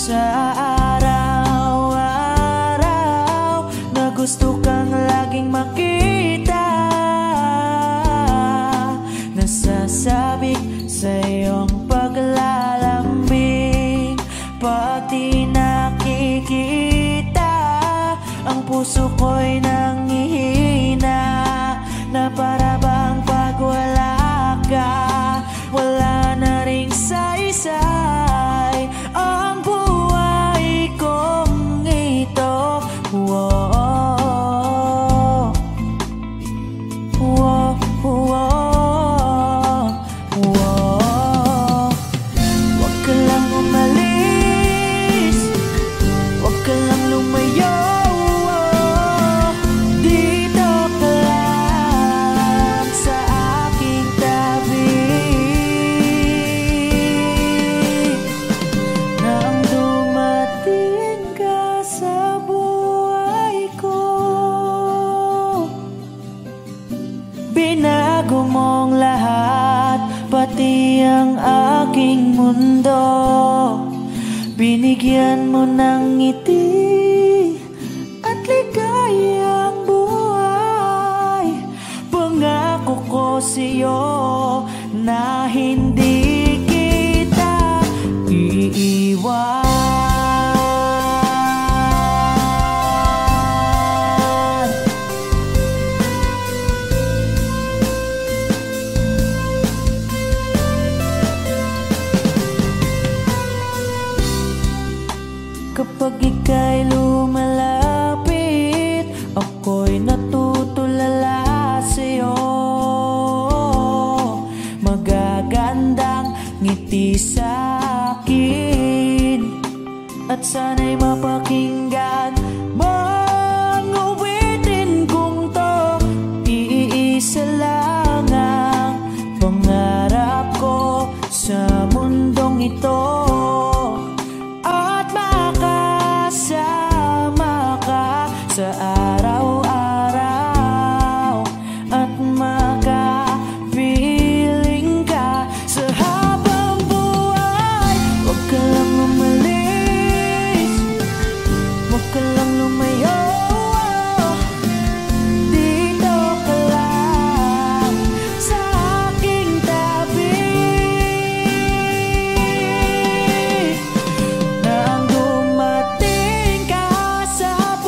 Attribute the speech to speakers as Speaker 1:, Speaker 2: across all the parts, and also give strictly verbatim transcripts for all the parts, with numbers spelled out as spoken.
Speaker 1: Sa araw-araw na gusto kang laging makita, nasasabik sa iyong paglalambing. Pag di nakikita, ang puso ko'y nanghihina, na para bang pag wala ka, wala na ring saysay ang buhay kong ito. Whoa, whoa, whoa, whoa. Huwag ka lang umalis, huwag ka lang lumayo. Binago mong lahat, pati ang aking mundo. Binigyan mo ng ngiti at ligayang buhay. Pangako ko sa'yo na hindi kita iiwan. Kapag ika'y lumalapit, ako'y natutulala sa'yo. Magagandang ngiti sa'kin, at sana'y mapakinggan mang uwitin kong to. Iisa lang ang pangarap ko sa mundong ito, sa araw-araw at makapiling ka sa habang buhay. Huwag ka lang umalis, huwag ka lang lumayo. Dito ka lang sa aking tabi, nang dumating ka sa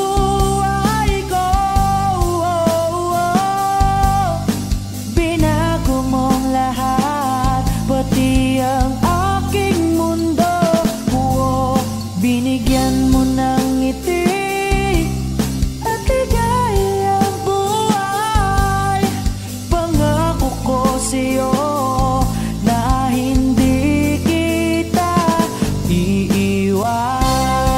Speaker 1: pati ang aking mundo. Oo, binigyan mo ng ngiti at ligayang buhay. Pangako ko sa'yo na hindi kita iiwan.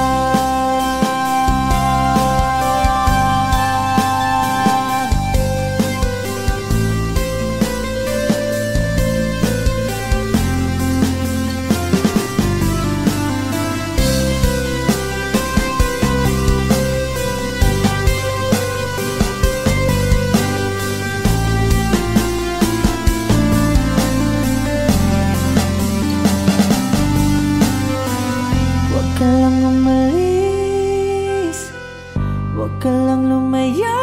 Speaker 1: Huwag ka lang umalis, huwag ka lang lumayo.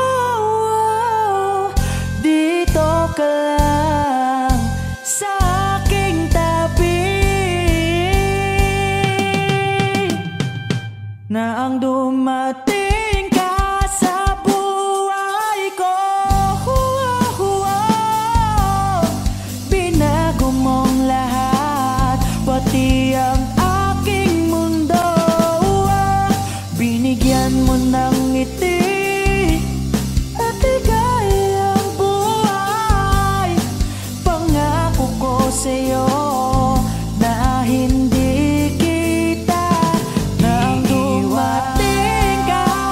Speaker 1: Dito ka lang sa aking tabi, na ang dumating ka sa buhay ko. Binago mong lahat, pati ang binigyan mo ng ngiti at ligayang buhay. Pangako ko sa'yo na hindi kita nang dumating ka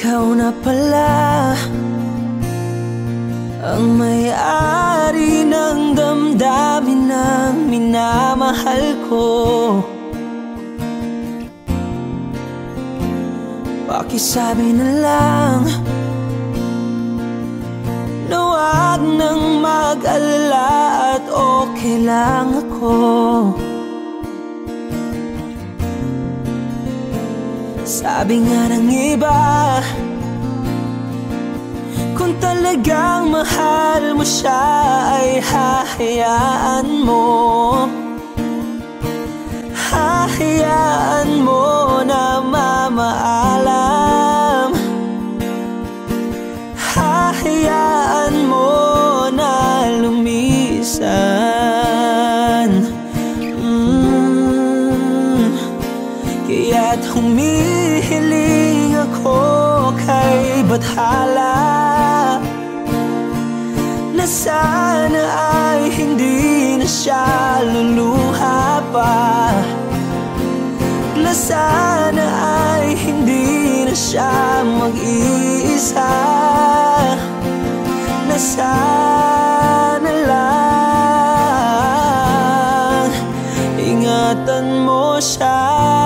Speaker 1: ikaw na pala ang may-ari ng damdamin ng minamahal ko. Pakisabi na lang na wag nang mag-alala at okay lang ako. Sabi nga ng iba, kung talagang mahal mo siya ay hahayaan mo. Hahayaan mo na mamaalam. Hahayaan mo na lumisan. mm. Kaya't humihiling ako kay Bathala na sana ay hindi na siya luluha pa, na sana ay hindi na siya mag-iisa, na sana lang ingatan mo siya.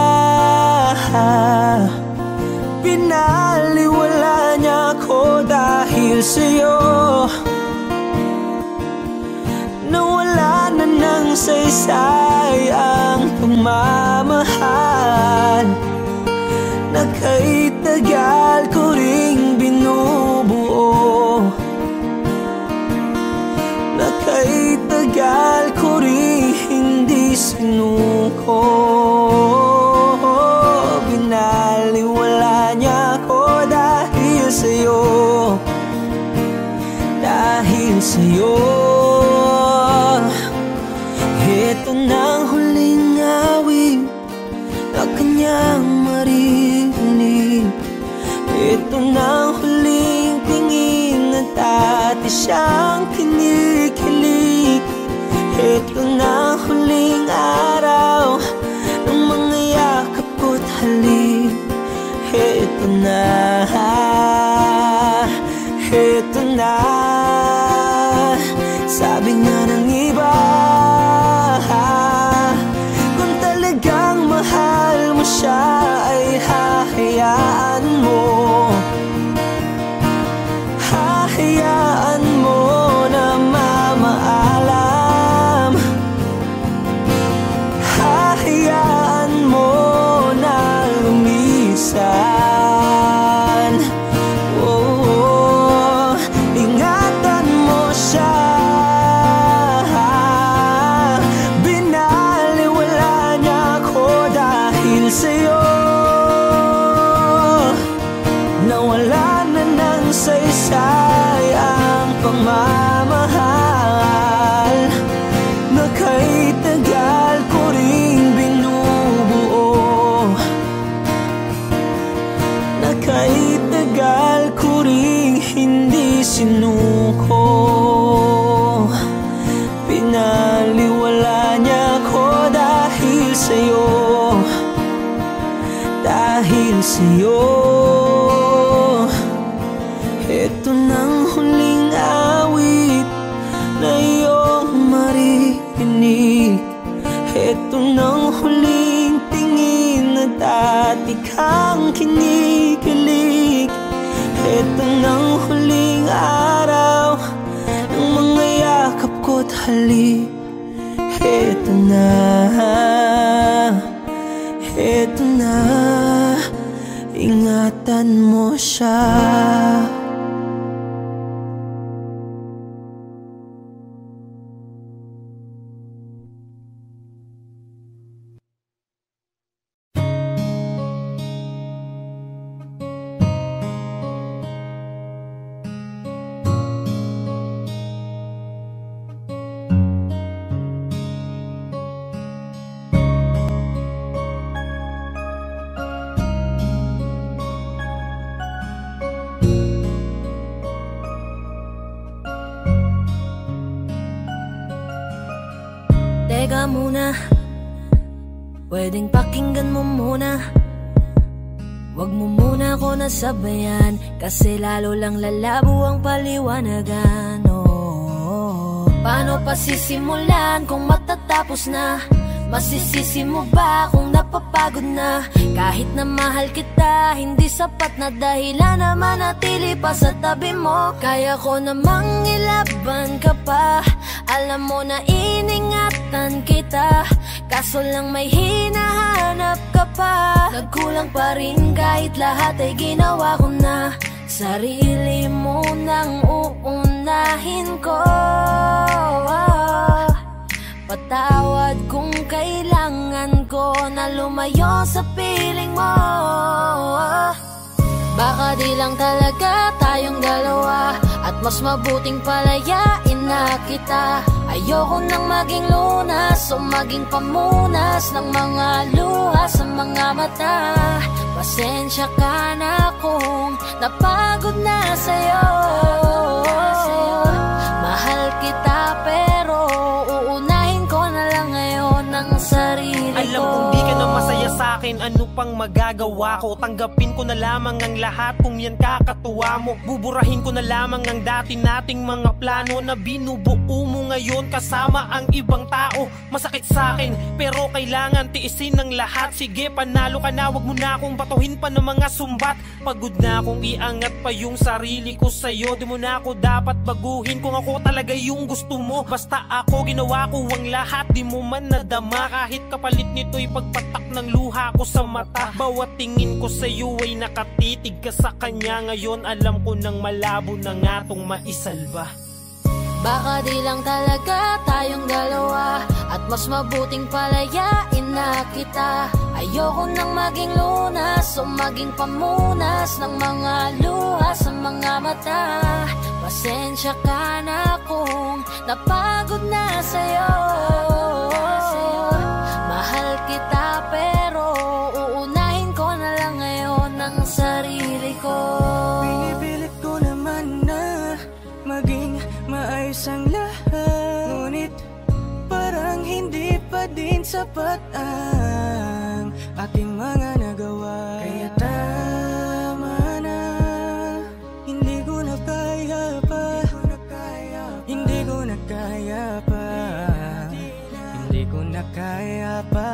Speaker 1: Pinaliwala niya ako dahil sa'yo, nawala na ng saysay ang pagmamahal na kay tagal ko ring binubuo, na kay tagal ko ring hindi sinuko. Binaliwala niya ako dahil sa'yo, dahil sa'yo. Ito na ang huling awit na kanyang marinig. Ito na ang huling tingin na dati siyang kinikilig. Ito na ang huling araw ng mga yakap ko't halik. Ito na, ito na. Sabi nga ng iba, kung talagang mahal mo siya ay hahayaan mo. Hahayaan mo na mamaalam. Hahayaan mo na lumisan. Oh, ingatan mo siya. Sa'yo, nawala na ng saysay ang pagmamahal na kay tagal ko ring binubuo, na kay tagal ko ring hindi sinuko. Pinaliwala niya ko dahil sa'yo, dahil sa'yo. Ito nang huling awit na iyong marinig. Ito nang huling tingin na dati kang kinikilig. Ito nang huling araw ng mga yakap ko't halik. Ito na, ito na, ingatan mo siya.
Speaker 2: Teka muna, pwedeng pakinggan mo muna. Wag mo muna ako nasabayan, kasi lalo lang lalabo ang paliwanagan. Oh, paano pa sisimulan kung matatapos na? Masisisi mo ba kung napapagod na? Kahit na mahal kita, hindi sapat na dahilan na manatili pa sa tabi mo. Kaya ko namang ilaban ka pa, alam mo na iningatan kita, kaso lang may hinahanap ka pa. Nagkulang pa rin kahit lahat ay ginawa ko na. Sarili mo nang uunahin ko. Patawad kung kailangan ko na lumayo sa piling mo. Baka di lang talaga tayong dalawa, at mas mabuting palayain na kita. Ayoko nang maging lunas o maging pamunas ng mga luha sa mga mata. Pasensya ka na kung napagod na sa'yo. Mahal kita pero uunahin ko na lang ngayon ang sarili ko.
Speaker 3: Alam kong di ka na masaya sa'kin, ano pang magagawa ko? Tanggapin ko na lamang ang lahat kung yan kakatuwa mo. Buburahin ko na lamang ang dati nating mga plano na binubuo mo ngayon kasama ang ibang tao. Masakit sa'kin pero kailangan tiisin ng lahat. Sige, panalo ka na, wag mo na akong batuhin pa ng mga sumbat. Pagod na akong iangat pa yung sarili ko sa'yo. Di mo na ako dapat baguhin kung ako talaga yung gusto mo. Basta ako ginawa ko ang lahat, di mo man nadama. Kahit kapalit nito'y pagpatak ng luha ko sa mata. Bawat tingin ko sa'yo ay nakatitig ka sa kanya. Ngayon alam ko nang malabo na nga tong maisalba.
Speaker 2: Baka di lang talaga tayong dalawa, at mas mabuting palayain na kita. Ayoko nang maging lunas o maging pamunas ng mga luha sa mga mata. Pasensya ka na kung napagod na sa'yo. Mahal kita pero uunahin ko na lang ngayon ang sarili ko.
Speaker 1: Pinipilit ko naman na maging maayos ang lahat, ngunit parang hindi pa din sapat ang aking mga nagawa. Kaya tama na, hindi ko na kaya pa, hindi ko na kaya pa, hindi ko na kaya pa.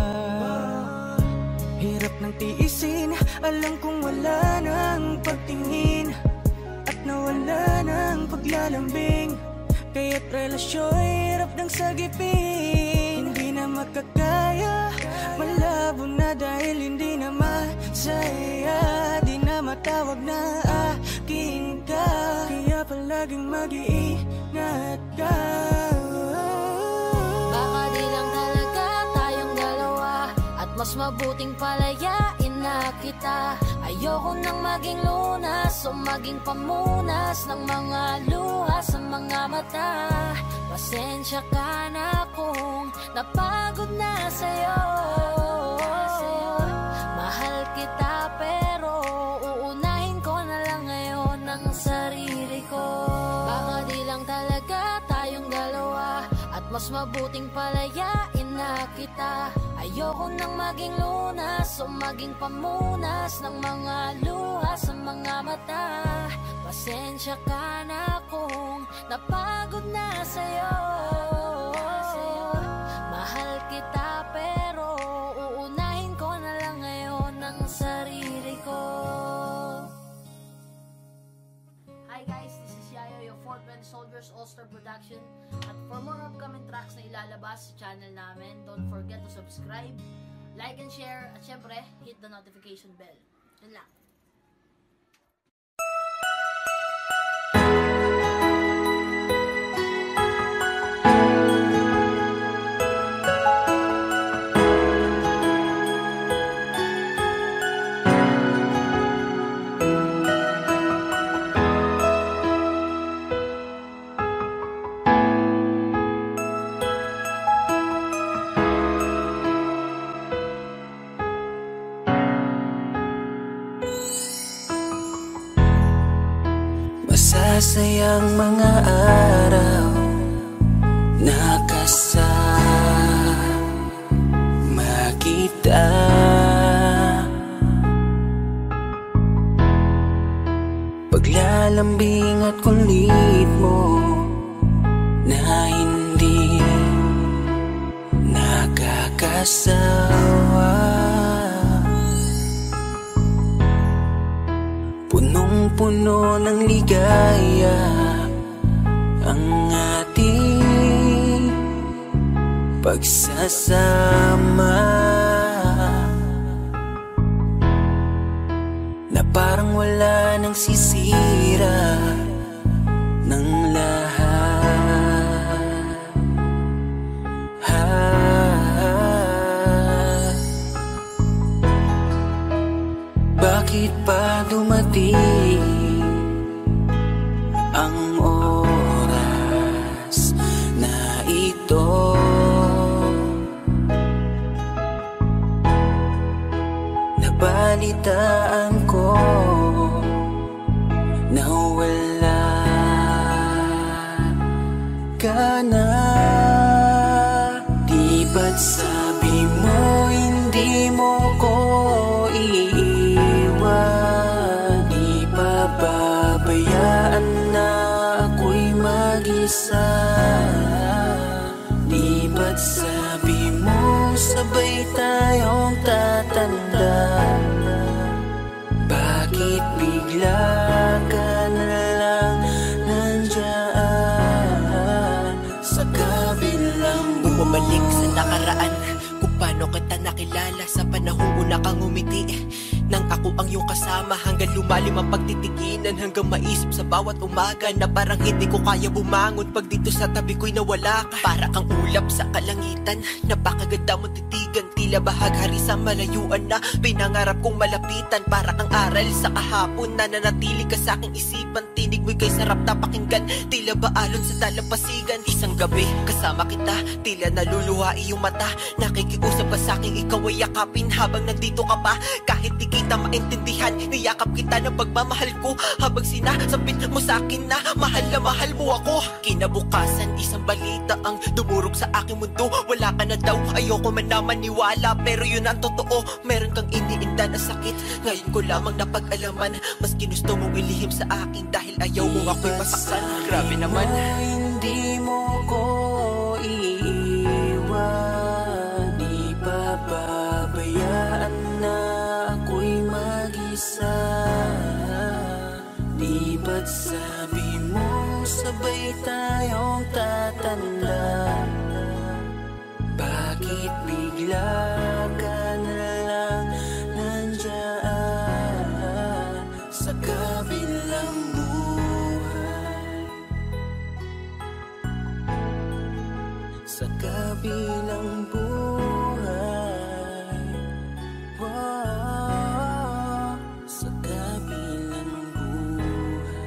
Speaker 1: Hirap ng tiisin, alam kong wala nang pagtingin at nawala ng paglalambing. Kaya't relasyon hirap ng sagipin. Hindi na makakaya, malabo na dahil hindi na masaya. Di na matawag na akin ka, kaya palaging mag-iingat ka.
Speaker 2: Baka di lang talaga tayong dalawa, at mas mabuting palayain na kita. Ayoko nang maging lunas o maging pamunas ng mga luha sa mga mata. Pasensya ka na kung napagod na sa'yo. Mahal kita pero uunahin ko na lang ngayon ang sarili ko. Baka di lang talaga tayong dalawa, at mas mabuting palayain na kita. Ayoko nang maging lunas o maging pamunas ng mga luha sa mga mata. Pasensya ka na kung napagod na sa'yo. Mahal kita pero uunahin ko na lang ngayon ang sarili ko. Hi guys, this is Yayo, your Fort Bend Soldiers All-Star Production. At for more upcoming tracks na ilalabas sa channel namin, don't forget to subscribe, like and share, at syempre, hit the notification bell. Yun lang.
Speaker 1: Masasayang mga araw na kasama kita. paglalambing at kulit mo na hindi nakakasawa. Punong-puno ng ligaya ang ating pagsasama, na parang wala nang sisira ng lahat. Ha. Bakit pa dumating ang oras na ito? Nabalitaan ko na wala ka na. Di ba't sabi mo hindi mo ko iiwan? Di pa babayaan na ako'y mag-isa? Di ba't sabi mo sabay tayong tatanda? Bakit bigla ka na lang nandiyan sa kabilang buhay?
Speaker 4: Bumalik sa nakaraan kung paano kita nakilala sa panahong una kang umiti. Nang ako ang iyong kasama hanggang lumalim ang pagtitiginan, hanggang maisip sa bawat umaga na parang hindi ko kaya bumangon pag dito sa tabi ko'y nawala ka. Para kang ulap sa kalangitan, napakaganda mo titigan, tila bahaghari sa malayuan na pinangarap kong malapitan. Para kang aral sa kahapon na nanatili ka sa aking isipan, tinig mo'y kay sarap na pakinggan, tila ba alon sa dalampasigan. Isang gabi kasama kita, tila naluluha iyong mata, nakikiusap ka sa aking ikaw ay yakapin habang nandito ka pa. Kahit di kita maintindihan, niyakap kita ng pagmamahal ko habang sinasabit mo sa akin na mahal na mahal mo ako. Kinabukasan isang balita ang dumurog sa aking mundo, wala ka na daw, ayoko man na maniwala, pero yun ang totoo, meron kang iniinda na sakit. Ngayon ko lamang napag-alaman, mas ginusto mong ilihim sa akin dahil ayaw mo ako'y masaktan. Grabe naman.
Speaker 1: Hindi mo ko iiwan, di pa babayaan na ako'y mag-isa. Di ba't sabi mo sabay tayong tatanda? Bakit bigla ka na lang nandiyan sa kabilang buhay? Sa kabilang buhay, wow, sa kabilang buhay.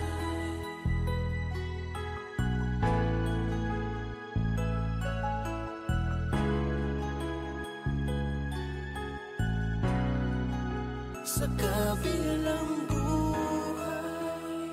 Speaker 1: Sa kabilang buhay.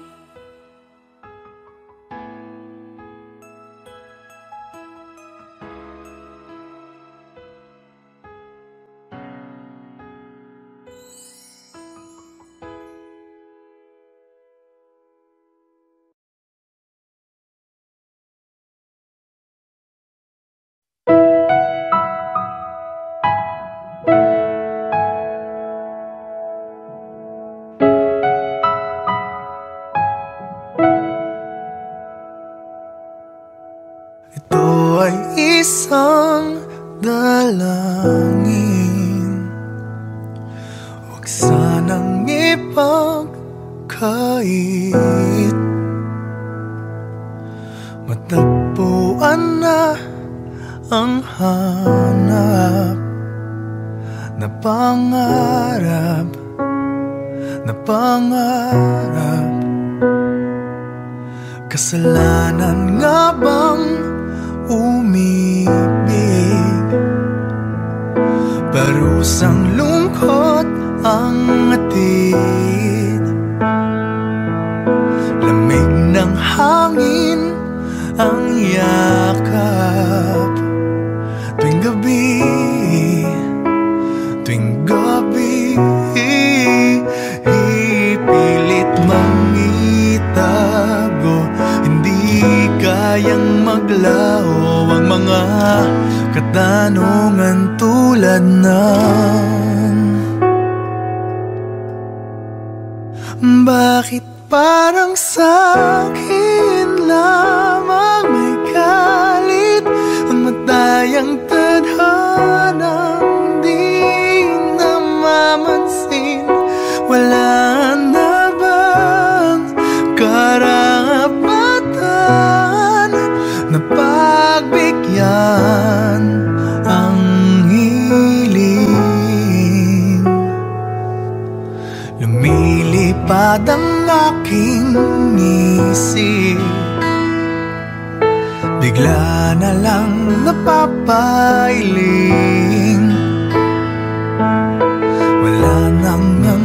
Speaker 5: Isang dalangin, huwag sanang ipagkait, matagpuan na ang hanap na pangarap, na pangarap. Kasalanan nga bang umibig? Parusang lungkot ang atid, lamig ng hangin ang yakap. Tuwing gabi, tuwing gabi, ipilit mangita katanungan tulad ng bakit parang sa'kin lamang may galit ang matayang tadhanang di namamansin? Wala na bang karapatan na pagbigyan ang hiling? Lumilipad ang aking isip, bigla na lang napapailing. Wala nang ang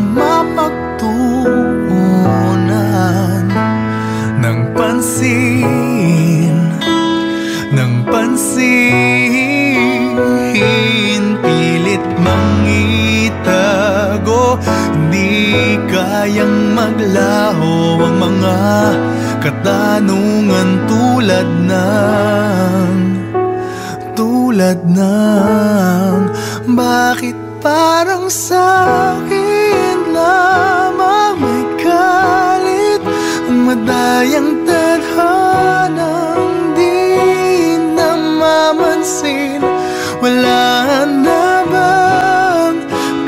Speaker 5: mapagtuunan ng pansin, ng pansin. Pilit mangitago, di kayang maglaho ang mga katanungan tulad ng tulad ng bakit parang sa'kin lamang may galit ang madayang tadhanang di namamansin? Wala na bang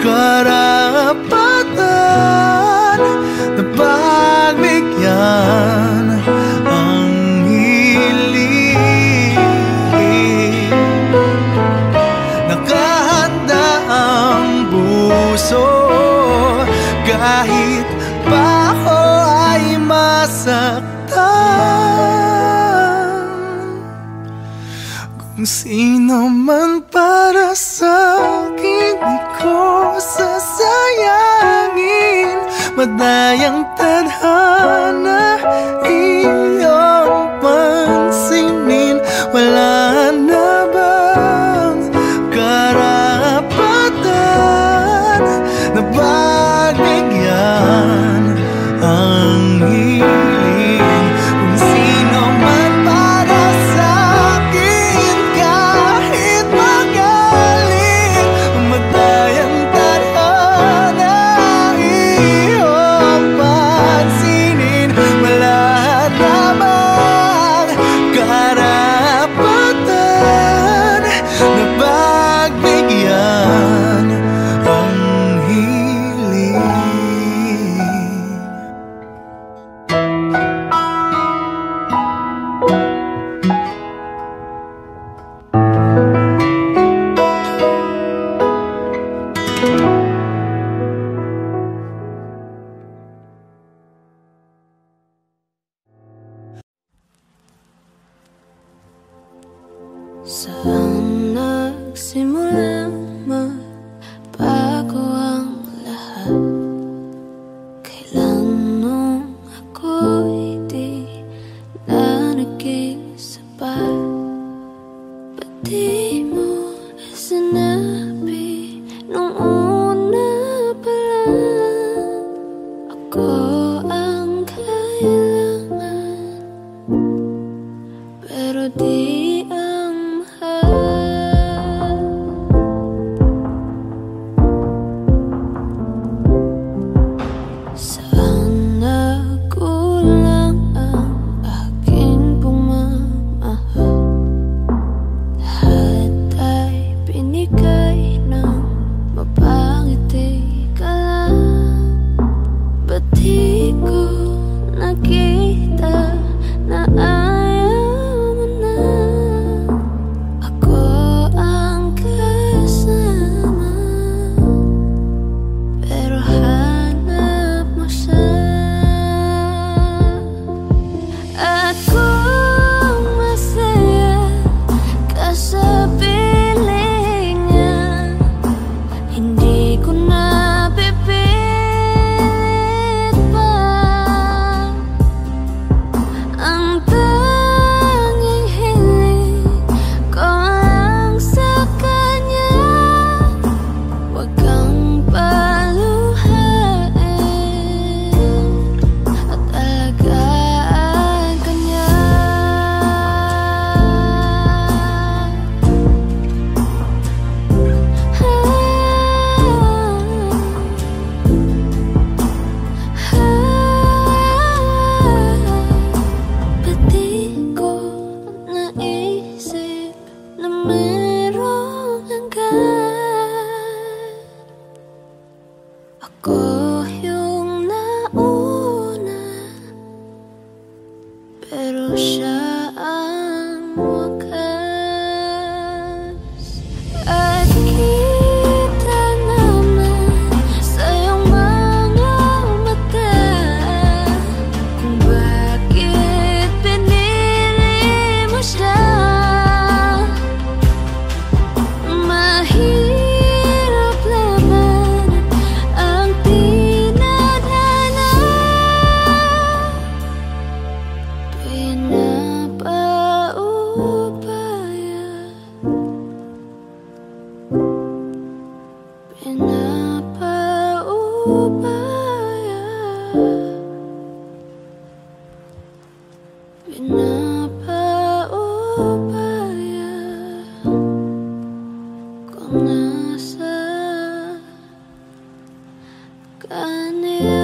Speaker 5: karapatan na pagbigyan ang hiling? Nakahanda ang puso kahit pa ako ay masaktan. Kung sino man para sa'kin, di ko sasayangin. Madayang tadhana iyong pansinin. Wala na bang karapatan na pagbigyan ang hiling? Kung sino man para sa'kin, kahit magaling, madayang tadhana iyong pansinin. Wala na bang karapatan na pagbigyan ang hiling?
Speaker 2: Saan nagsimulang magbago ang lahat? Kailan nung ako'y di na naging sapat? Ba't di mo sinabi nung una pa lang ako ang kailangan, pero di Ako yung nauna, pero siya ang wakas. At kita naman sa iyong mga mata kung bakit pinili mo siya. Mahirap laban ang tinadhana, pinapaubaya, pinapaubaya, pinapaubaya kung nasa kanya.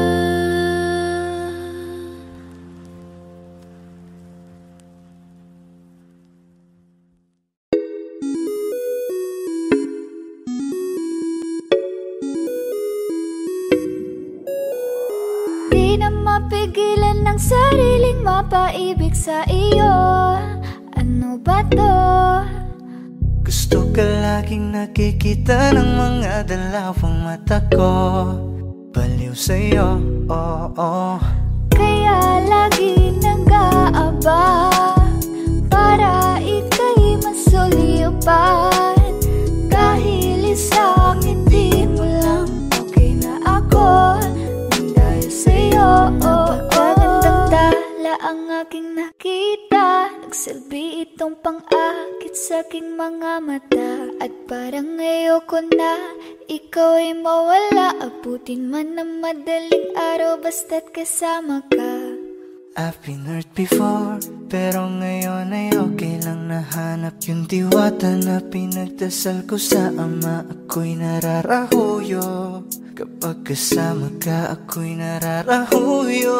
Speaker 2: Di na mapigilan ng sariling mapaibig sa iyo. Ano ba to?
Speaker 5: Gusto ka laging nakikita ng mga dalawang mata ko. Baliw sa'yo, oo, oh, oh.
Speaker 2: Kaya lagi nag-aaba para ika'y masulipan. Dahil isang ngiti mo lang, okay na ako nang dahil sa'yo. Napakagandang tala ang aking nakita, nagsilbi itong pang-akit sa aking mga mata. At parang ayoko na ikaw ay mawala, abutin man ng madaling araw basta't kasama ka.
Speaker 5: I've been hurt before, pero ngayon ay okay lang. Nahanap yung diwata na pinagdasal ko sa ama. Ako'y nararahuyo, kapag kasama ka ako'y nararahuyo.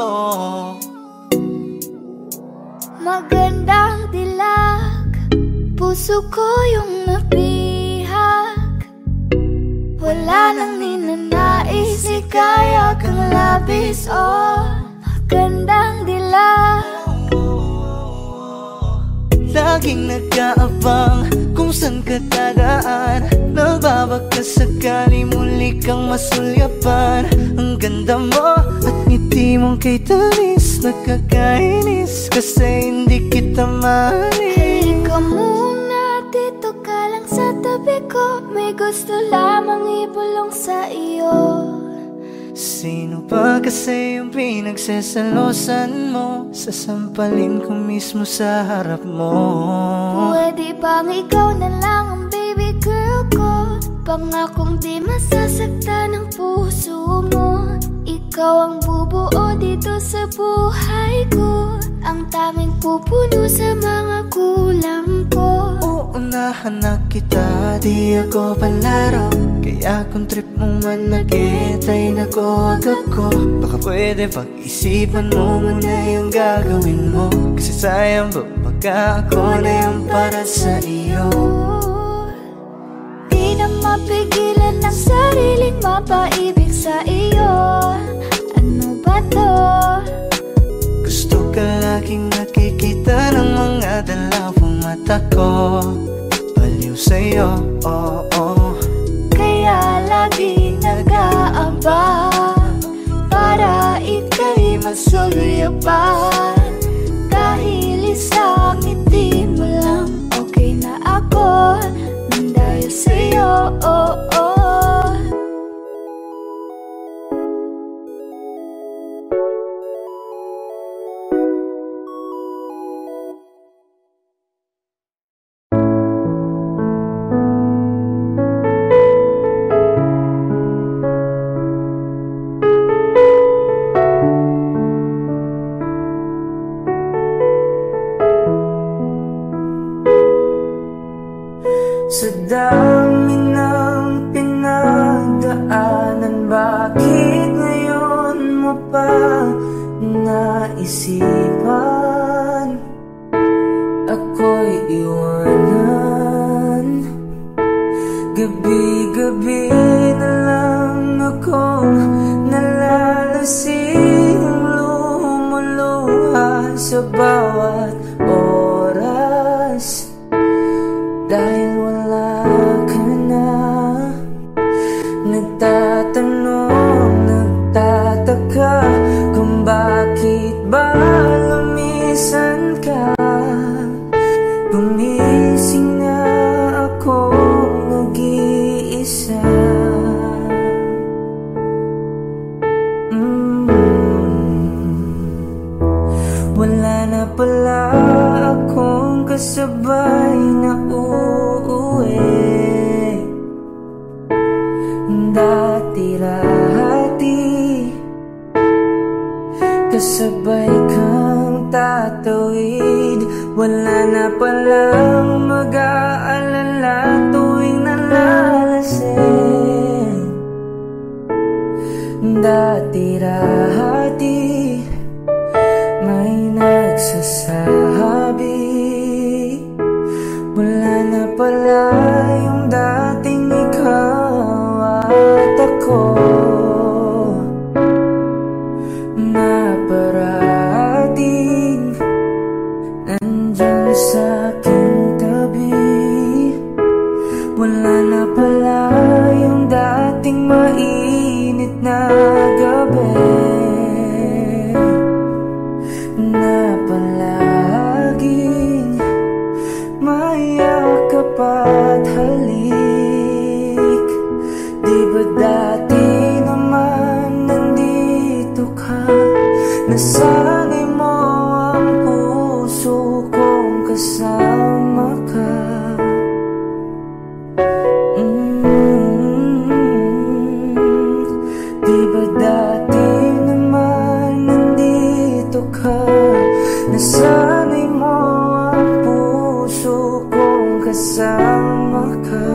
Speaker 2: Magandang dilag, puso ko yung nabihag. Wala nang ninanais, ikaya kang labis. Oh, magandang dilag.
Speaker 5: Laging nag-aabang kung saan ka dadaan. Nagbabaka sakali muli kang masulyapan. Ang ganda mo at ngiti mong kay tamis, nakakainis kasi hindi kita maalis.
Speaker 2: Halika muna, dito ka lang sa tabi ko. May gusto lamang ibulong sa iyo.
Speaker 5: Sino pa kasi yung pinagsasalosan mo? Sasampalin ko mismo sa harap mo.
Speaker 2: Pwede bang ikaw na lang ang baby girl ko? Pangakong di masasaktan ang puso mo. Ikaw ang bubuo dito sa buhay ko, ang tanging pupuno sa mga kulang ko.
Speaker 5: Uunahan na kita, di ako palaro. Kaya kung trip mong managit ay nakuwag ako. Baka pwede pag-isipan mo muna yung gagawin mo. Kasi sayang ba baka ako na yung para sa iyo.
Speaker 2: Di na mapigilan ng sariling mapaibig sa iyo. Ano ba to?
Speaker 5: Gusto ka laging nakikita ng mga dalawang mata ko. Baliw sa'yo, oo, oh, oh.
Speaker 2: Kaya lagi nag-aaba para ika'y masulyapan. Dahil isang ngiti mo lang, okay na ako nang dahil sa'yo. Oh, oh.
Speaker 5: Sa dami ng pinagdaanan, bakit ngayon mo pa naisipan ako'y iwanan? Gabi-gabi na lang akong kasing lumuluha sa bawat oras. Dahil wala ka na, nagtatanong, nagtataka kung bakit ba lumisan ka. Gumising na akong nag-iisa. mm. Wala na pala akong kasabay na uuwi. Dati-rati kasabay kang tatawid. Wala na palang mag-aalala tuwing nalalasing. Dati-rati may nagsasabi, wala na pala yung dating ikaw at ako, na parating nandyan sa aking tabi. Wala na pala yung dating mainit na gabi, na palaging mayakap at halik. Di ba dati naman nandito ka, nasanay mo ang puso kong kasama ka. mm-hmm. Di ba dati naman nandito ka, nasanay mo ang puso kong kasama ka.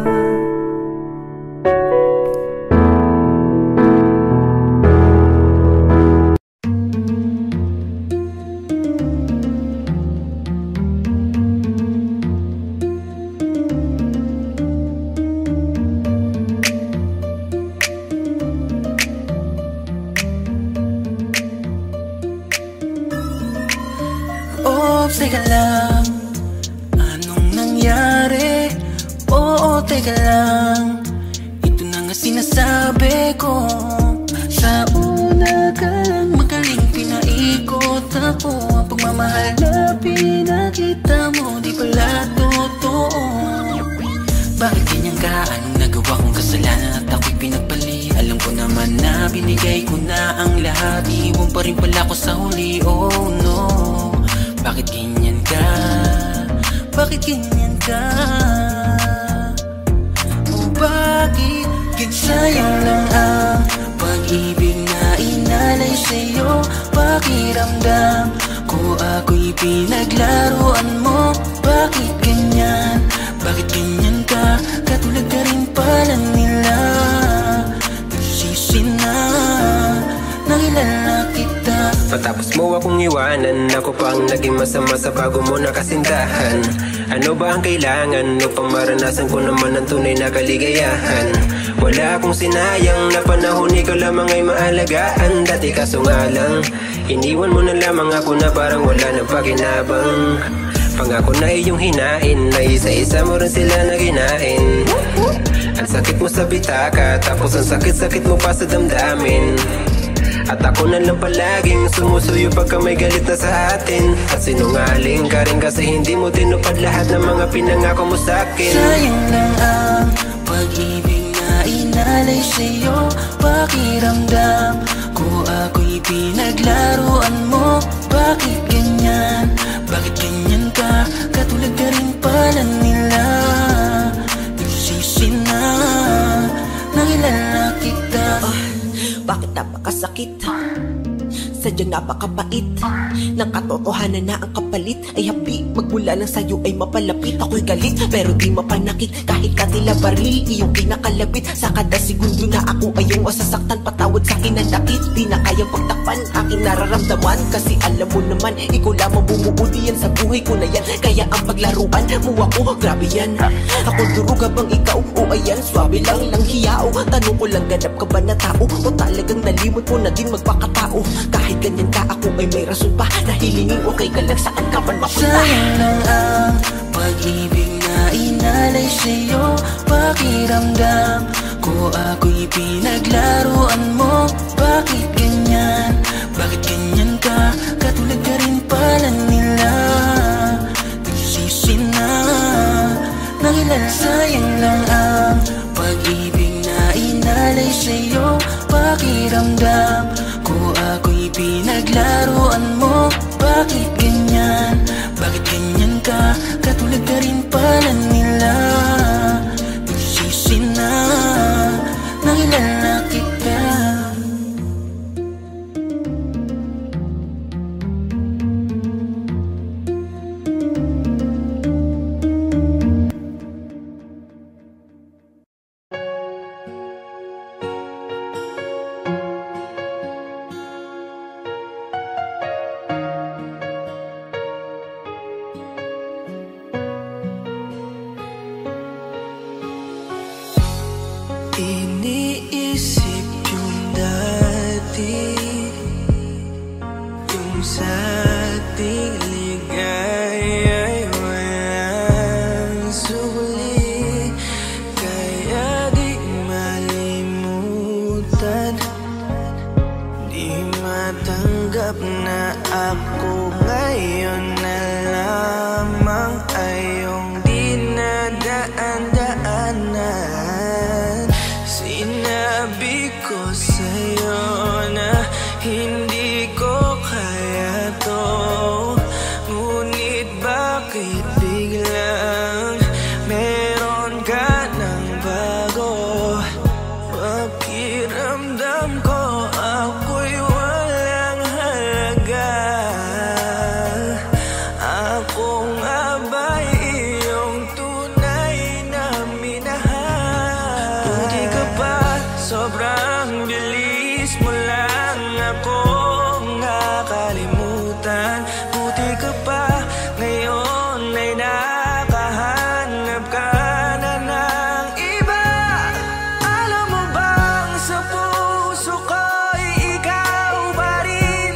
Speaker 6: Oops, teka lang, anong nangyari? Oo, teka lang, ito na nga sinasabi ko. Sa una ka lang magaling pinaikot ako. Ang pagmamahal na pinakita mo di pala totoo. Bakit ganyan ka? Anong nagawa kong kasalanan at ako'y pinagpali? Alam ko naman na binigay ko na ang lahat, iwan pa rin pala ko sa huli. Oh no, bakit ganyan ka? Bakit ganyan ka? O bakit sayang lang ang pag-ibig na inalay sa'yo? Pakiramdam ko ako'y pinaglaruan mo. Bakit ganyan? Bakit ganyan ka? Katulad ka rin pala nila. Nagsisi na, nakilala kita.
Speaker 7: Patapos mo akong iwanan, ako pa ang naging masama sa bago mo na kasintahan. Ano ba ang kailangan upang maranasan ko naman ang tunay na kaligayahan? Wala akong sinayang na panahon, ikaw lamang ay maalagaan. Dati kaso nga lang, iniwan mo na lamang ako na parang wala nang pakinabang. Pangako na iyong hinain, na isa-isa mo rin sila na ginain. Ang sakit mo sa bitaka, tapos ang sakit-sakit mo pa sa damdamin. At ako na lang palaging sumusuyo pagka may galit na sa atin. At sinungaling ka rin kasi hindi mo tinupad lahat ng mga pinangako mo sa'kin.
Speaker 6: Sayang lang ang pag-ibig na inalay sa'yo. Pakiramdam ko ako'y pinaglaruan mo. Bakit ganyan? Bakit ganyan ka? Katulad ka rin pala nila. Nagsisi na, nakilala kita.
Speaker 4: uh, Bakit napakasakit? Sadyang napakabait ng katotohanan na ang kapalit ay hapi. Magmula lang sa'yo ay mapalapit. Ako'y galit pero di mapanakit. Kahit katila baril, iyong kinakalabit. Sa kada segundo na ako ay iyong masasaktan. Patawad sa'kin ang dakit, di na kayang pagtakpan aking nararamdaman. Kasi alam mo naman, ikaw lamang bumuo diyan sa buhay ko na yan. Kaya ang paglaruan mo ako, grabe yan. Ako duruga bang ikaw? O ayan, swabe lang lang hiyao. Tanong ko lang, ganap ka ba na tao? O talagang nalimot mo na din magpakatao. Kahit ganyan ka, ako ay may rason pa na hilingin okay ka lang saan ka man mapunta.
Speaker 6: Sayang lang ang pag-ibig na inalay sa'yo. Pakiramdam ko ako'y pinaglaruan mo. Bakit ganyan? Bakit ganyan ka? Katulad ka rin pala nila. Nagsisisi na nakilala. Sayang lang ang pag-ibig na inalay sa'yo. Pakiramdam ko ako'y pinaglaruan mo. Bakit ganyan? Bakit ganyan ka? Katulad ka rin pala nila. Nagsisisi na nakilala kita.
Speaker 5: Iniisip yung dati, yung sa ating ligaya'y walang suli. Kaya di malimutan, di matanggap na ako ngayon na lamang ay yung dinadaan-daanan. Sinabi ko sa'yo na hindi ko kaya to, ngunit bakit biglang meron ka ng bago? Pakiramdam ko ako'y walang halaga. Ako nga ba'y iyong tunay na minahal? Buti ka pa, sobrang bilis mo lang akong nakalimutan. Buti ka pa, ngayon ay nakahanap ka na ng iba. Alam mo bang sa puso ko'y ikaw pa rin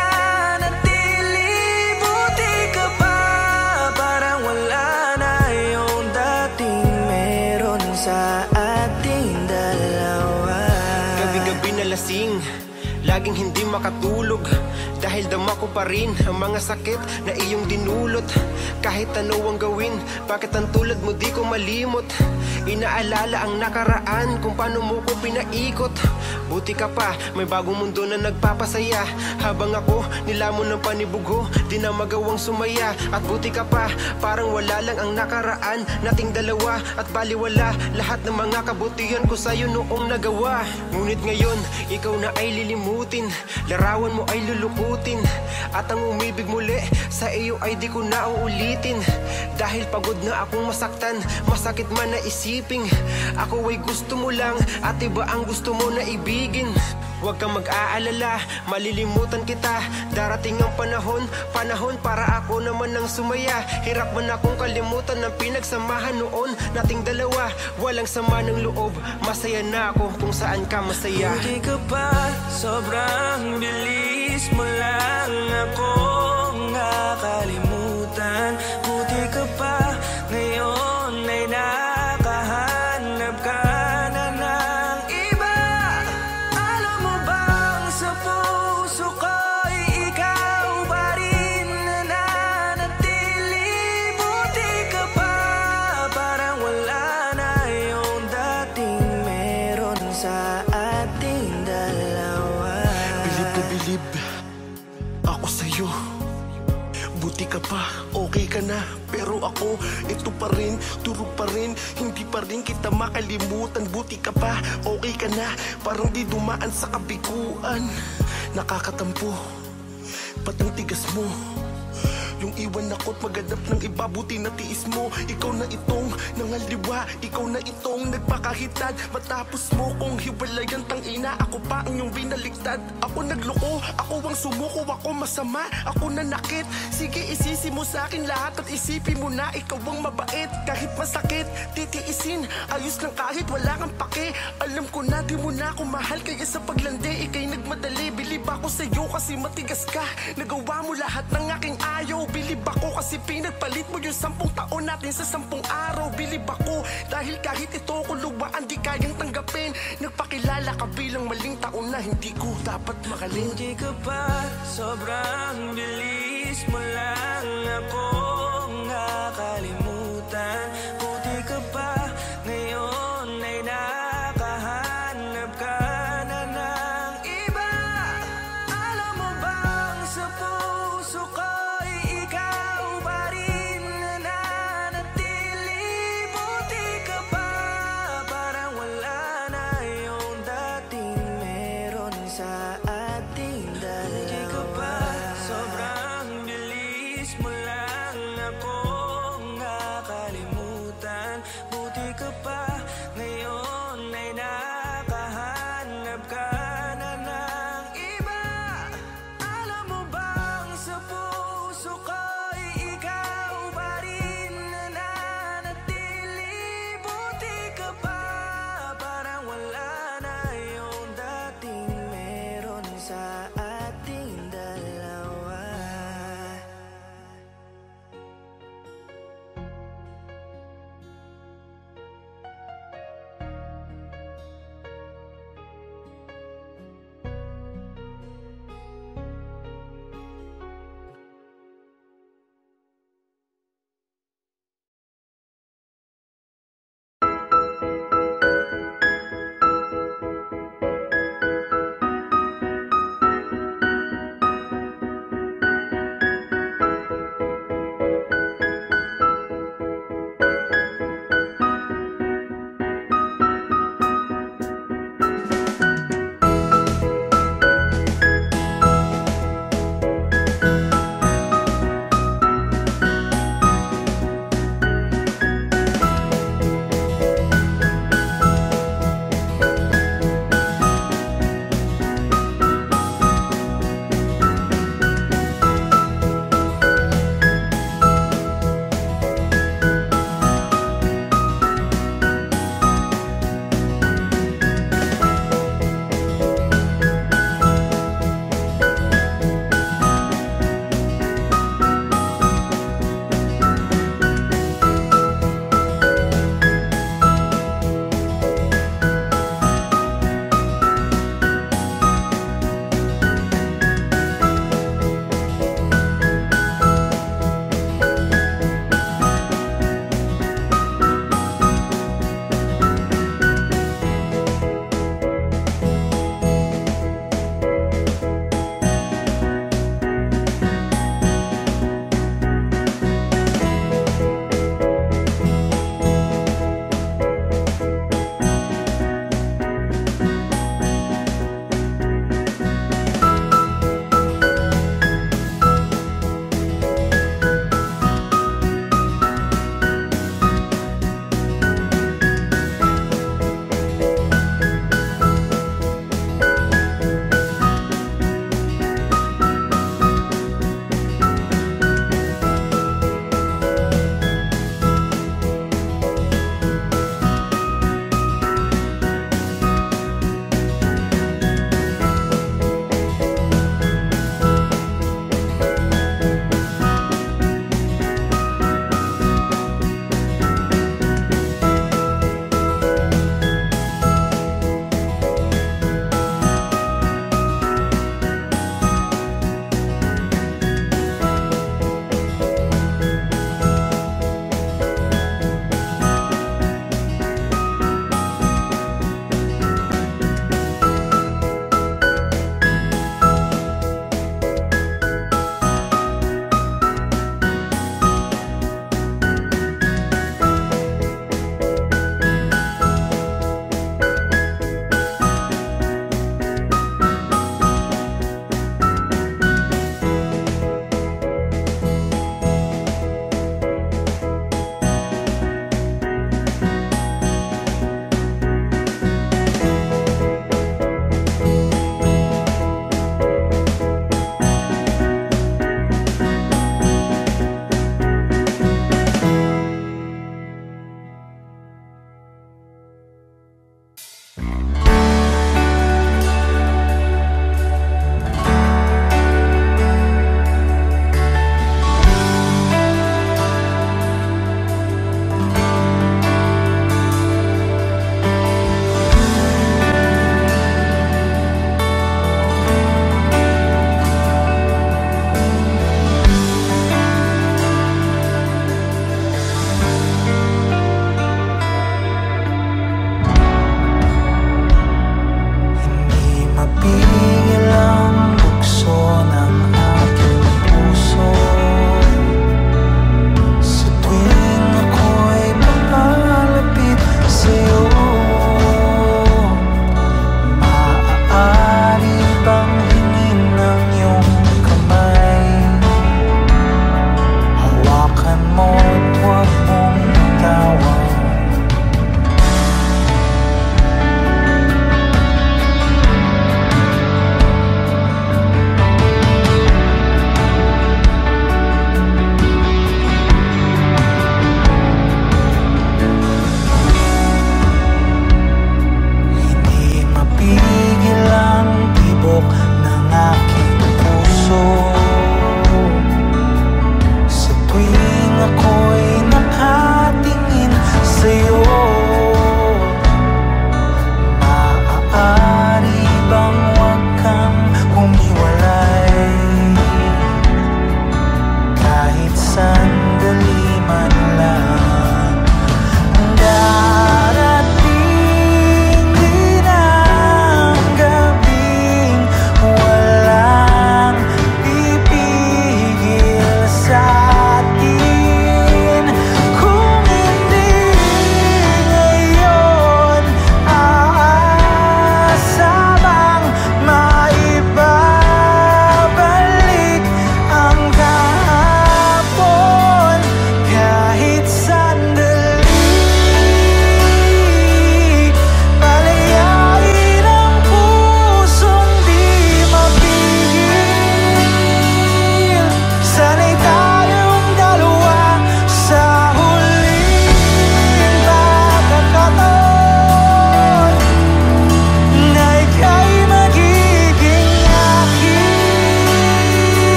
Speaker 5: nananatili? Buti ka pa, parang wala na yung dating meron sa ating dalawa.
Speaker 7: Gabi-gabi na lasing, laging hindi makatulog, dahil dama ko pa rin ang mga sakit na iyong dinulot. Kahit ano ang gawin, bakit ang tulad mo di ko malimot? Inaalala ang nakaraan, kung paano mo ko pinaikot. Buti ka pa, may bagong mundo na nagpapasaya. Habang ako, nilamon ng panibugho, di na magawang sumaya. At buti ka pa, parang wala lang ang nakaraan nating dalawa. At baliwala lahat ng mga kabutihan ko sa'yo noong nagawa. Ngunit ngayon, ikaw na ay lilimutin, larawan mo ay lulukutin, at ang umibig muli sa iyo ay di ko na uulitin. Dahil pagod na akong masaktan, masakit man na isiping ako ay gusto mo lang at iba ang gusto mo na ibigin. Huwag kang mag-aalala, malilimutan kita. Darating ang panahon, panahon para ako naman ang sumaya. Hirap man akong kalimutan ng pinagsamahan noon nating dalawa. Walang sama ng loob, masaya na ako kung saan ka masaya.
Speaker 5: Buti ka pa, sobrang bilis mo lang akong nakalimutan. Buti ka pa, ngayon ay nakahanap ka na ng iba. Alam mo bang sa puso ko'y ikaw pa rin nananatili? Buti ka pa, parang wala na yung dating meron sa ating dalawa.
Speaker 8: Bilib na bilib ako sa'yo. Buti ka pa, okay ka na. Pero ako, ito pa rin, turog pa rin, hindi pa rin kita makalimutan. Buti ka pa, okay ka na, parang di dumaan sa kabiguan. Nakakatampo, ba't ang tigas mo? Yung iwan ako't maghanap ng iba, buti na tiis mo. Ikaw na itong nangaliwa, ikaw na itong nagpakahitad. Matapos mo kong hiwalayan, tangina, ako pa ang iyong binaliktad. Ako nagloko, ako ang sumuko, ako masama, ako nanakit. Sige, isisi mo sa akin lahat at isipin mo na ikaw ang mabait. Kahit masakit, titiisin, ayos lang kahit wala kang pake. Alam ko na di mo na ako mahal, kaya sa paglandi ikay nagmadali. Bilib ako sa'yo kasi matigas ka, nagawa mo lahat ng aking ayaw. Bilib ako kasi pinagpalit mo yung sampung taon natin sa sampung araw. Bilib ako dahil kahit ito kuluwaan di kayang tanggapin. Nagpakilala ka bilang maling taon na hindi ko dapat makalin.
Speaker 1: Hindi ka pa, sobrang bilis mo lang akong nakalimutan. Buti ka pa, ngayon ay nakahanap ka na ng iba. Alam mo bang sa puso ko'y ikaw pa rin nananatili. Buti ka pa, parang wala na yung dating meron sa ating dalawa. Hindi ka pa, sobrang bilis mo lang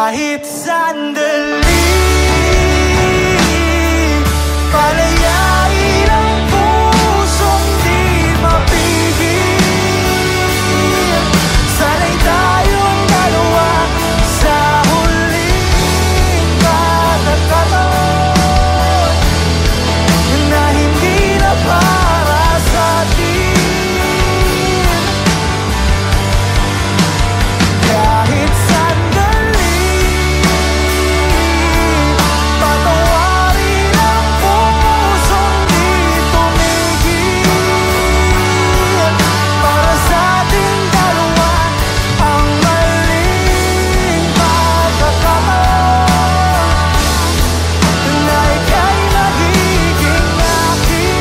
Speaker 5: Kahit sandali, palayain ang pusong di mapigil. Sana'y tayong dalawa sa huling pagkakataon na hindi na para sa atin. Kahit sandali, patawarin ang pusong di tumigil. Para sa ating dalawa ang maling pagkakataon na ika'y nagiging akin.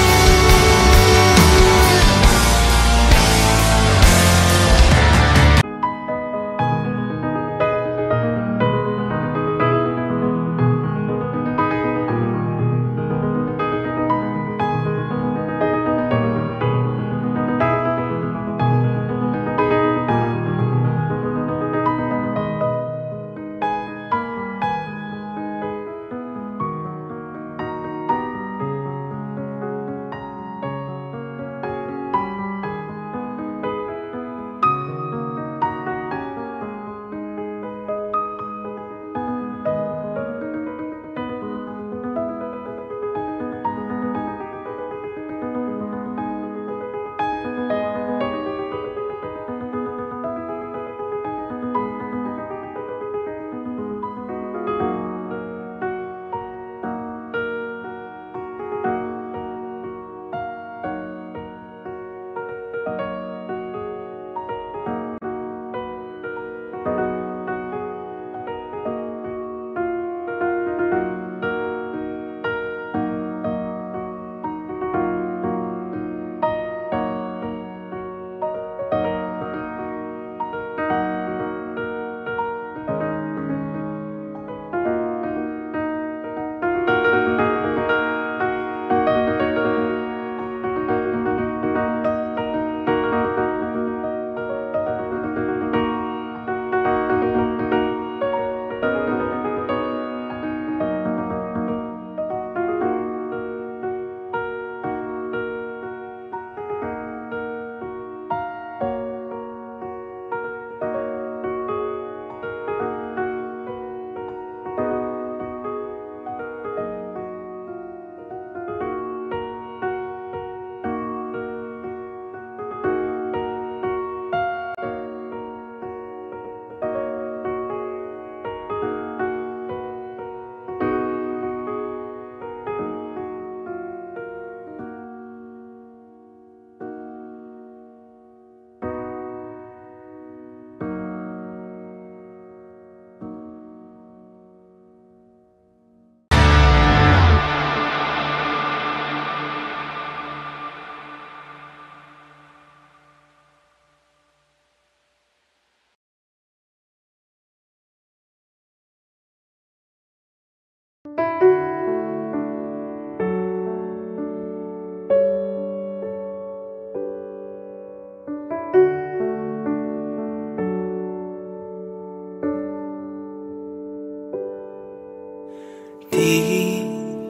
Speaker 6: Di,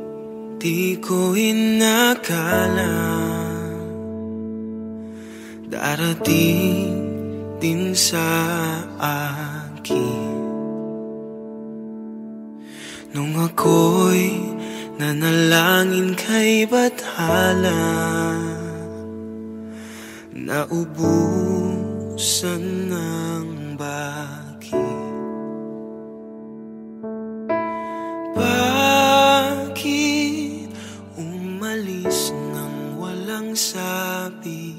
Speaker 6: di ko inakala darating din sa akin nung ako'y nanalangin kay Bathala. Naubusan ng bakit. Bakit umalis nang walang sabi?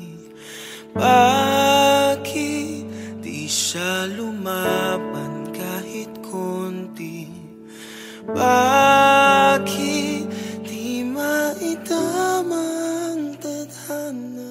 Speaker 6: Bakit di siya lumaban kahit konti? Bakit di maitamang tadhana?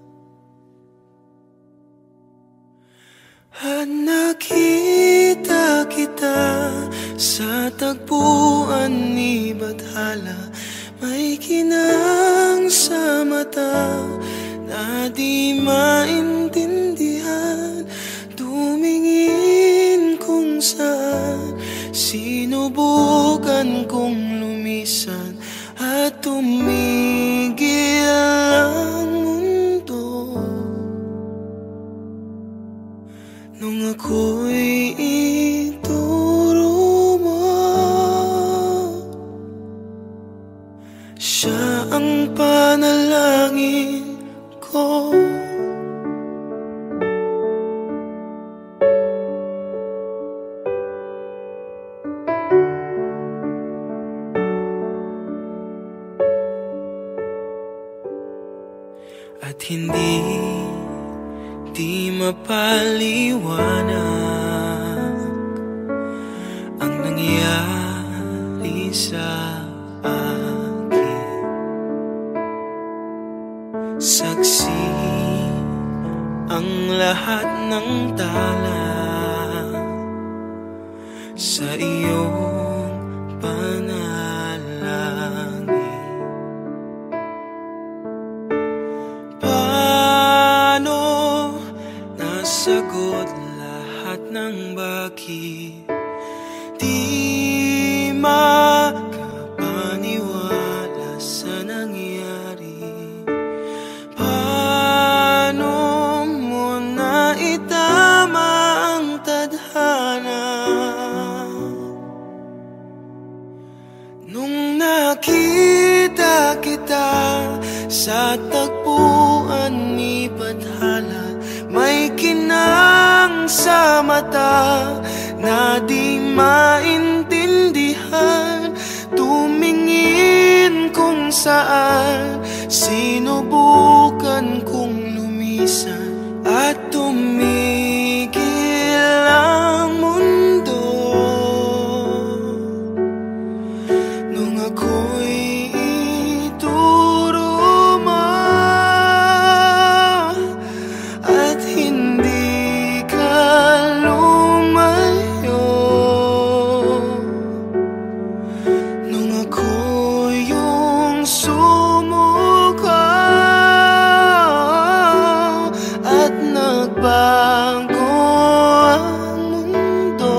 Speaker 6: At nakita kita sa tagpuan ni Bathala, may kinang sa mata na di maintindihan. Tumingin kung saan sinubukan kong lumisan at tumigil ang mundo. Nung ako'y ituro mo, siya ang panalangin ko. At hindi, di mapaliwanag ang nangyari sa akin. Saksi ang lahat ng tala sa iyong panalangin. Paano nasagot lahat ng bakit di makapaniwala sa nangyari? Paano mo naitama ang tadhana nung nakita kita sa tagpuan ni Bathala? May kinang sa mata na di maintindihan, tumingin kung saan sinubukan kong lumisan at tumigil ang mundo. Nung ako'y ituro mo at hindi ka lumayo, nung ako yung sumuko at nagbago ang mundo,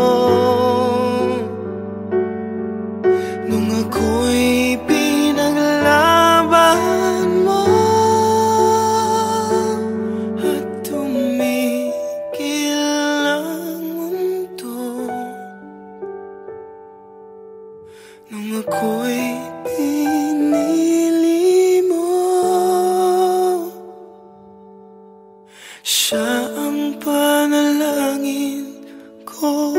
Speaker 6: nung ako'y pinaglaban mo at tumigil ang mundo, nung ako'y pinili mo, siya ang panalangin ko.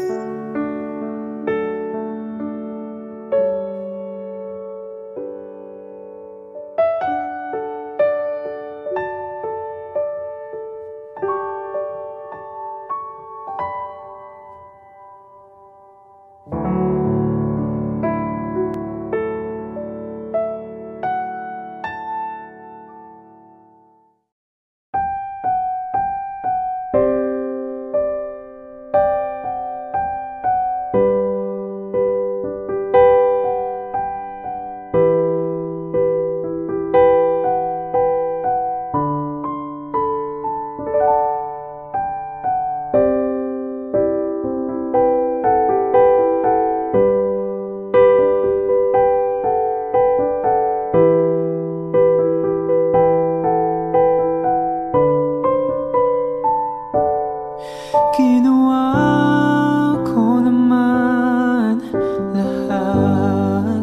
Speaker 6: Ginawa ko naman lahat,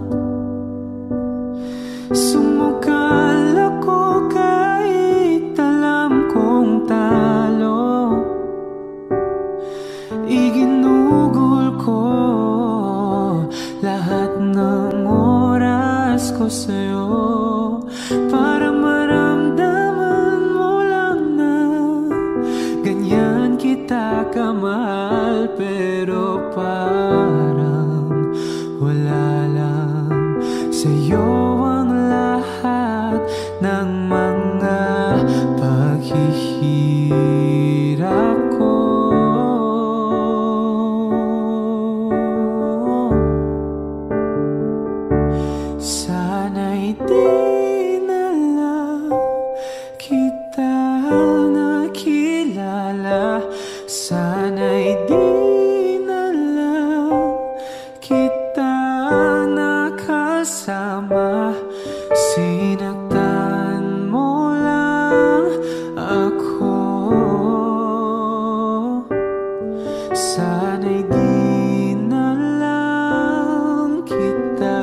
Speaker 6: sumukal ako kahit alam kong talo, iginugol ko lahat ng oras ko sa'yo para maramdaman mo lang na ganyan kita kamahal. Pero parang wala lang sa'yo ang lahat ng mga paghihirap ko. Sana'y di na lang kita nakilala, sana'y di na
Speaker 9: Sinaktan mo lang ako. Sana'y di na lang kita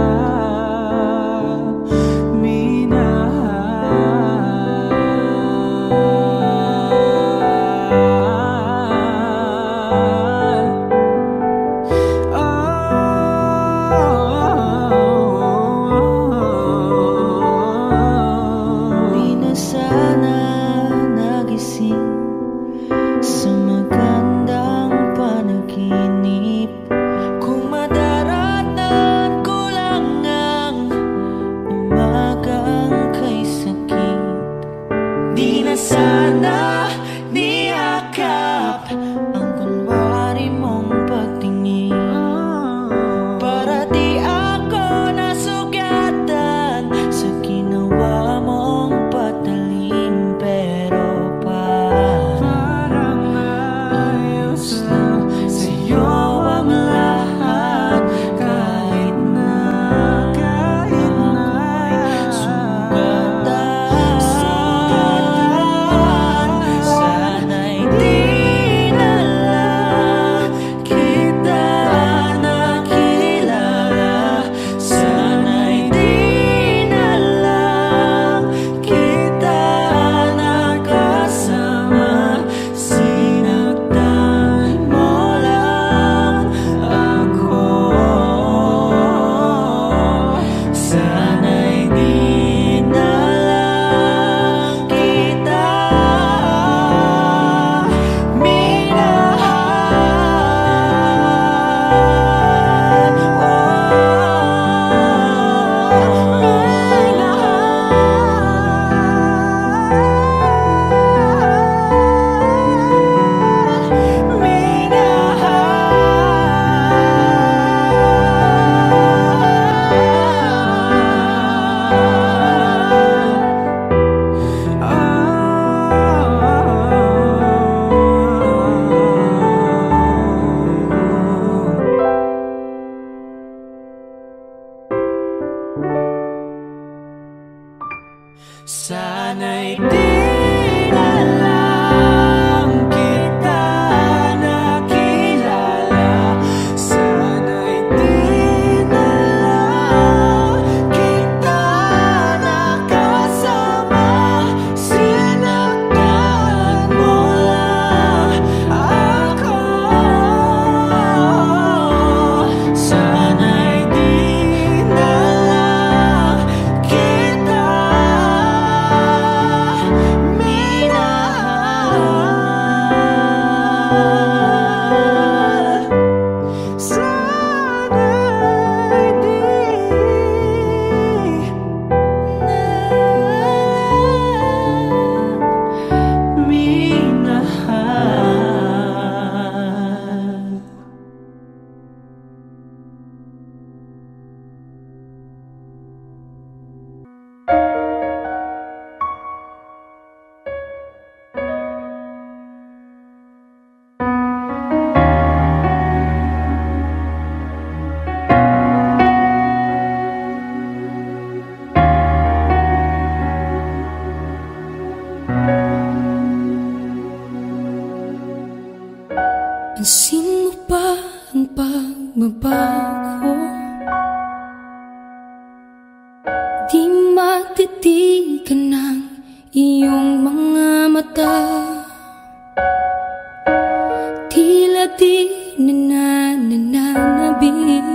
Speaker 9: sana niyakap ang kunwari mong pagtingin, para di ako nasugatan sa ginawa mong patalim. Pero parang ayos lang sa'yo ang lahat, kahit na kahit na sugatan. Sana'y di na lang kita nakilala, sana'y di na lang kita nakasama. Sinaktan mo lang ako. Sana'y di na lang kita
Speaker 2: Pansin mo ba ang pagbabago? Di matitigan ng iyong mga mata, tila di nananabig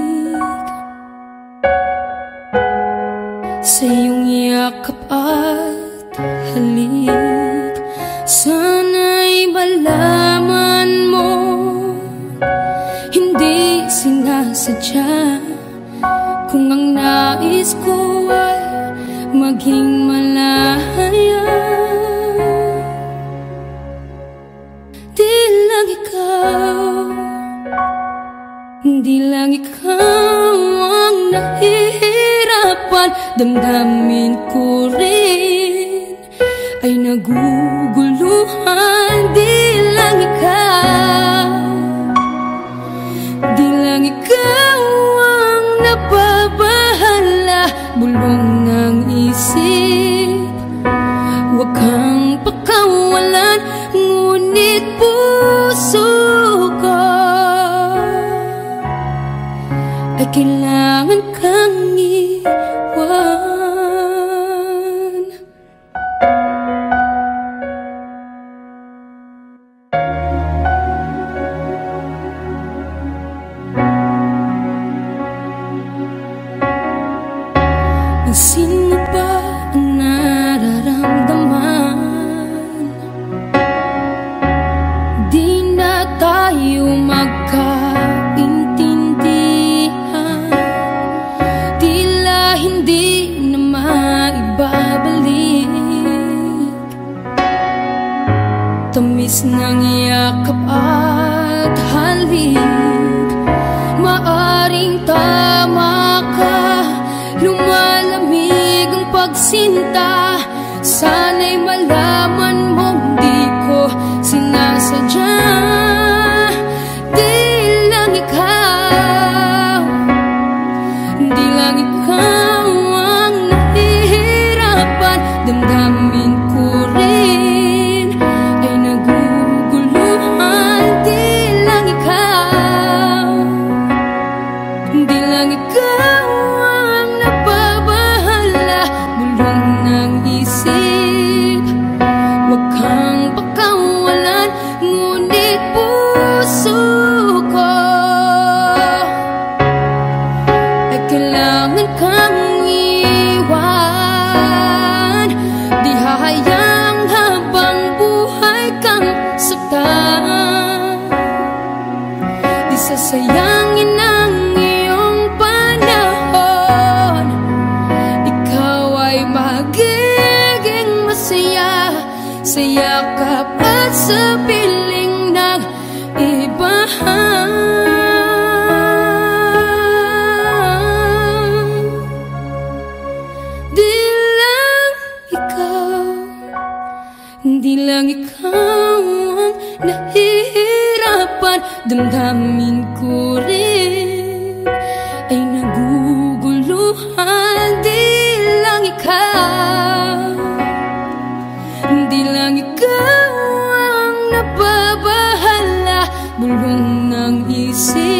Speaker 2: sa iyong yakap at halik. Sana'y malaman mo, hindi sinasadya, kung ang nais ko ay maging malaya. Di lang ikaw, di lang ikaw ang nahihirapan. Damdamin ko rin ay naguguluhan. Di lang ikaw, di lang ikaw ang napabahala. Bulong ng isip
Speaker 10: sinta. Sana'y malaman mong di ko sinasadya. Di lang ikaw, di lang ikaw ang nahihirapan. Damdamin ko rin ay naguguluhan. Di lang ikaw, di lang ikaw ang nababahala. Bulong ng isip, wag kang pakawalan. Ngunit puso ko ay kailangan kang iwan. Di hahayang habang buhay kang saktan. Di sasayangin ang iyong panahon. Ikaw ay magiging masaya sa yakap at sa piling ng iba. Di lang ikaw, di lang ikaw ang nahihirapan. Damdamin ko rin ay naguguluhan. Di lang ikaw, di lang ikaw ang nababahala. Bulong ng isip,